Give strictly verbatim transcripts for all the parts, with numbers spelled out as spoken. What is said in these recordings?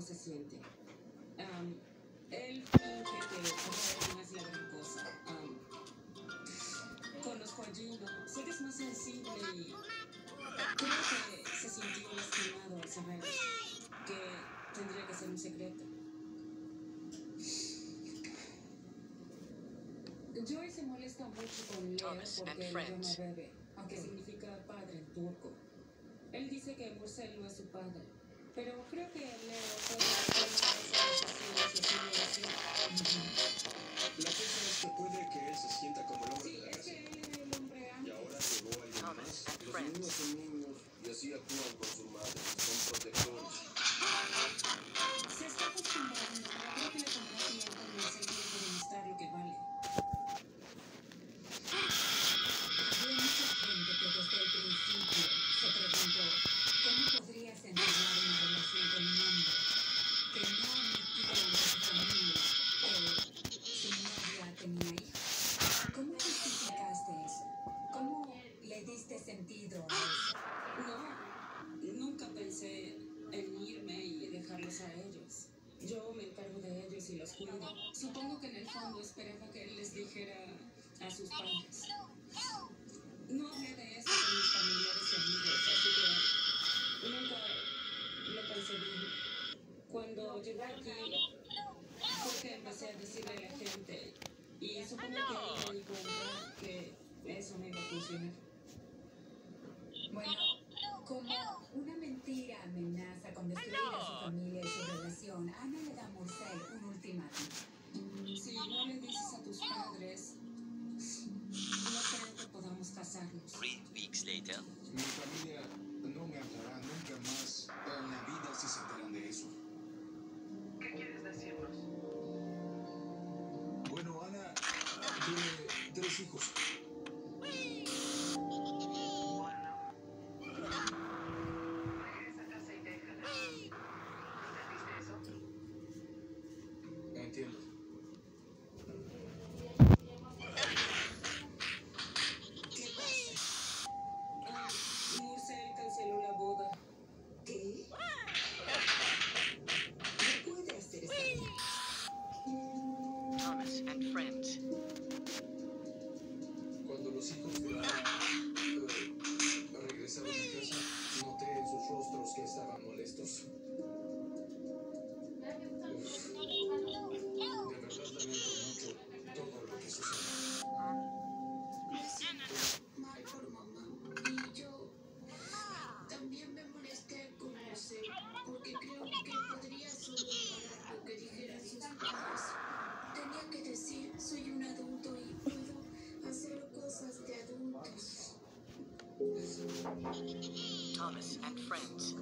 cómo se siente. Um, él finge que no es la gran cosa. Um, conozco a Gino, sé que es más sensible y creo que se sintió lastimado al saber que tendría que ser un secreto. Joy se molesta mucho con Leo porque el idioma bebe, aunque significa padre en turco. Él dice que Murcel no es su padre, pero creo que Leo puede hacer esas decisiones y así. La cosa es que puede que él se sienta como el hombre Sí, de la es casa. que él era el hombre Y antes. ahora llegó alguien más. Los niños son niños y así actúan con su madre. Son protectores. Se está acostumbrando, pero creo que le tomará tiempo en el sentido de demostrar lo que vale. Había mucha gente que desde el principio se preguntó cómo podría entablar una relación con un hombre que no admitía ante su familia que su novia tenía hijos. ¿Cómo justificaste eso? ¿Cómo le diste sentido a eso? No, nunca pensé en irme y dejarlos a ellos. Yo me encargo de ellos y los cuido. Supongo que en el fondo esperaba que él les dijera a sus padres. No hablé de eso con mis familiares y amigos, así que nunca lo pensé bien. Cuando llegué aquí, fue que empecé a decirle a la gente y supongo que ahí me di cuenta que eso no iba a funcionar. Bueno, como una mentira amenaza con destruir a su familia y su relación, Ana le da a Murcel un ultimátum. Si no le dices a tus padres, no creo que podamos casarnos. Three weeks later. Mi familia no me hablará nunca más en la vida si se enteran de eso. ¿Qué quieres decirnos? Bueno, Ana tiene tres hijos. Bueno. Regresa a casa y déjala. ¿Entendiste eso? Entiendo. ¿Qué pasa? Ah, Murcel canceló la boda. ¿Qué? No puede hacer eso. Thomas and friends. Cuando los hijos de Ana eh, regresaron a casa, noté en sus rostros que estaban molestos. De verdad lamento mucho todo lo que sucedió. Me siento mal por mamá. Y yo también me molesté con Murcel porque creo que podría solo ignorar lo que dijeran sus padres. Tenía que decir, soy un adulto y puedo hacer cosas de adultos. Thomas and friends.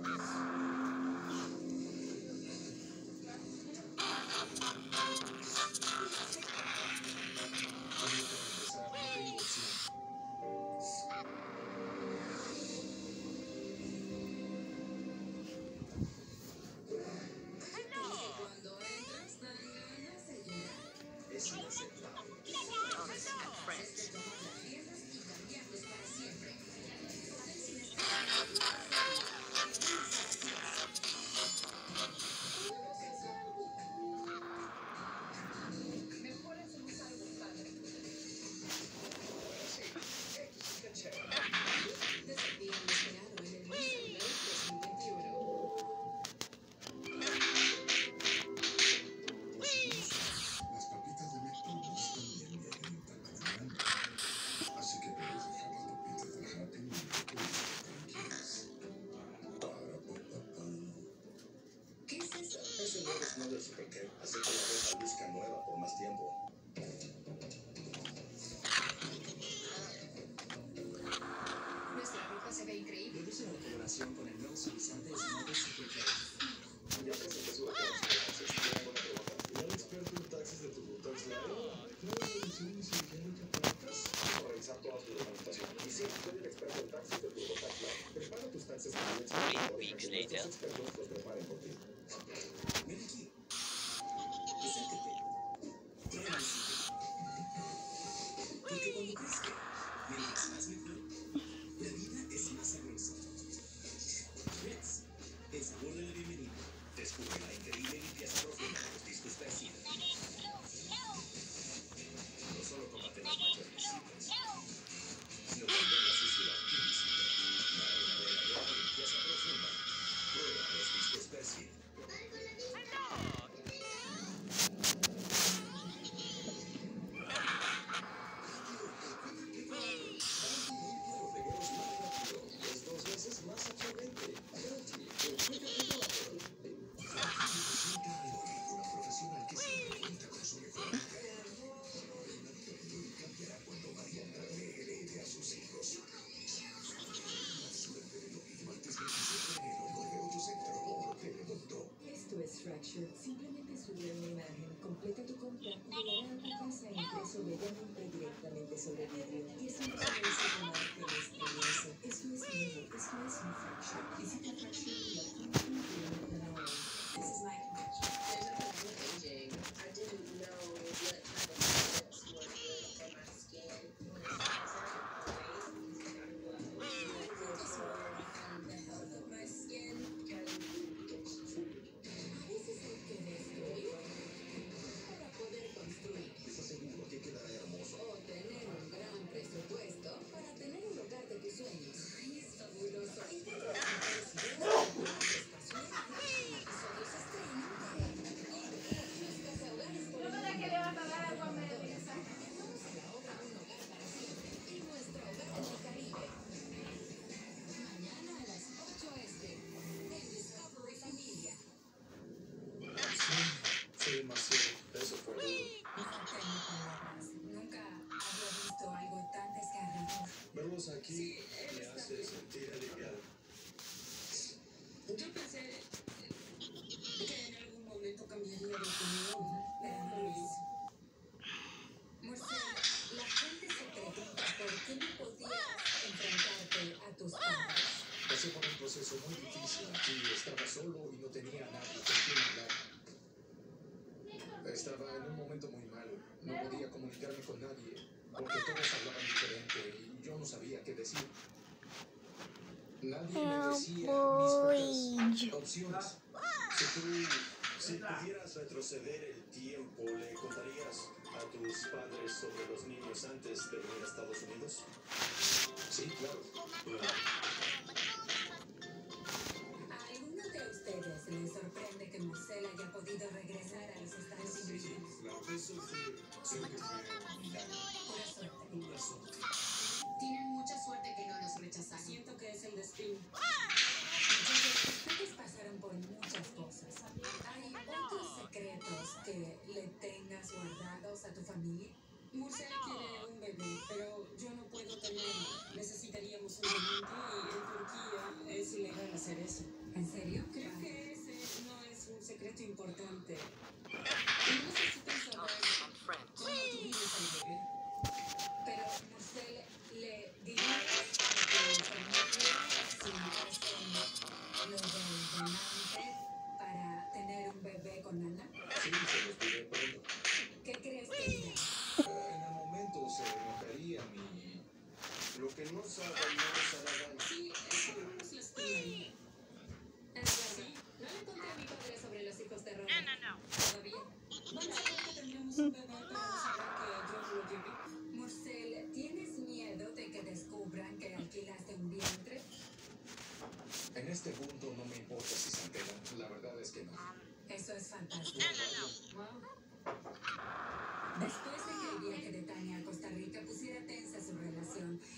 Cuando entras dan ganas de llorar. Es inaceptable. Thomas and friends. Tomar las riendas y cambiarlos para siempre. Mejor hacemos algo padre. Desafío inesperado en el Miss Sunday dos mil veintiuno. Las papitas de México no están bien de alimenta cada mañana. Así que puedes dejar las papitas del Happy Meal y tranquilas. Para papá. ¿Qué es eso? Es el nuevo Smother Super Cake. Hace que la ropa luzca nueva por más tiempo. Nuestra ropa se ve increíble. Reduce la coloración con el nuevo suavizante Smother Super Cake. Ya presenté su taxes. Tengo una pregunta. ¿Ya el experto en taxes de tu Tax Live? ¿Nuevas soluciones y ejemplo que aplicas? Vamos a revisar toda su documentación. Y sí, soy el experto en taxes de tu Tax Live. Prepara tus taxes con el experto. Three para weeks que nuestros later. expertos los preparen por ti. Ven aquí. Preséntate. Prueba el sitio. Porque cuando crezca, mientras más mejor, la vida es más sabrosa. Ritz, el sabor de la bienvenida. Descubre la increíble Fracture, simplemente sube una imagen, completa tu compra y llegará a tu casa impreso legalmente directamente sobre vidrio. Y eso no solo es algo más que una experiencia, eso es nuevo, eso es un Fracture. Visita fracture punto com y now. This is my conviction. There's nothing wrong with aging. I didn't know what type of products were good for my skin when it started to I focus more on the health of my skin. A veces hay que destruir para poder construir. ¿Estás seguro que quedará hermoso? O tener un gran presupuesto para tener un hogar de tus sueños. Ay, es fabuloso. Y dentro de las mejores ideas de las estaciones, episodios se estrenan para nuestras hogares por el mundo. Vamos a la obra Un Hogar para Siempre y nuestro hogar en el Caribe. Mañana a las ocho este en Discovery Familia. Sí, fue demasiado. Eso fue duro. No tengo palabras. Nunca había visto algo tan desgarrador. Verlos aquí Sí, él me está hace bien. sentir aliviado. Yo pensé que en algún momento cambiaría de opinión, pero no lo hizo. Marcela, la gente se pregunta por qué no podías enfrentarte a tus padres. Pasé por un proceso muy difícil aquí. Estaba solo y no tenía a nadie con quien hablar. Estaba en un momento muy malo. No podía comunicarme con nadie porque todos hablaban diferente y yo no sabía qué decir. Nadie me decía mis pocas opciones. Si tú, si pudieras retroceder el tiempo, ¿le contarías a tus padres sobre los niños antes de venir a Estados Unidos? Sí, claro. ¿A alguno de ustedes les sorprende que Marcela haya podido regresar a los Estados Unidos? Claro, eso fue, creo que fue un milagro. Pura suerte. Una suerte. Tienen mucha suerte que no nos rechazaron. Siento que es el destino. Ustedes pasaron por muchas cosas. ¿Hay otros secretos que le tengas guardados a tu familia? Marcela quiere un bebé, pero yo no puedo tenerlo. Necesitaríamos un donante y en Turquía es ilegal hacer eso. ¿En serio? Creo que ese no es un secreto importante. No necesitan saber Thomas and Friends. cómo tuvimos al bebé. Pero, Marcela, ¿le dirías a tu familia si hacen lo del donante para tener un bebé con Ana? Sí, se los diré pronto. ¿Qué crees que dirá? En el momento se enojaría mi... Lo que no saben no les hará daño. Sí, eso no nos lastimaría. Sí. No le conté a mi padre sobre los hijos de Robert. Todavía. Bueno, creo que tendremos un bebé, pero no sabrá que yo no lo llevé. Marcel, ¿tienes miedo de que descubran que alquilaste un vientre? En este punto no me importa si se enteran. La verdad es que no. Eso es fantástico. Wow. Después de que el viaje de Tania a Costa Rica pusiera tensa su relación,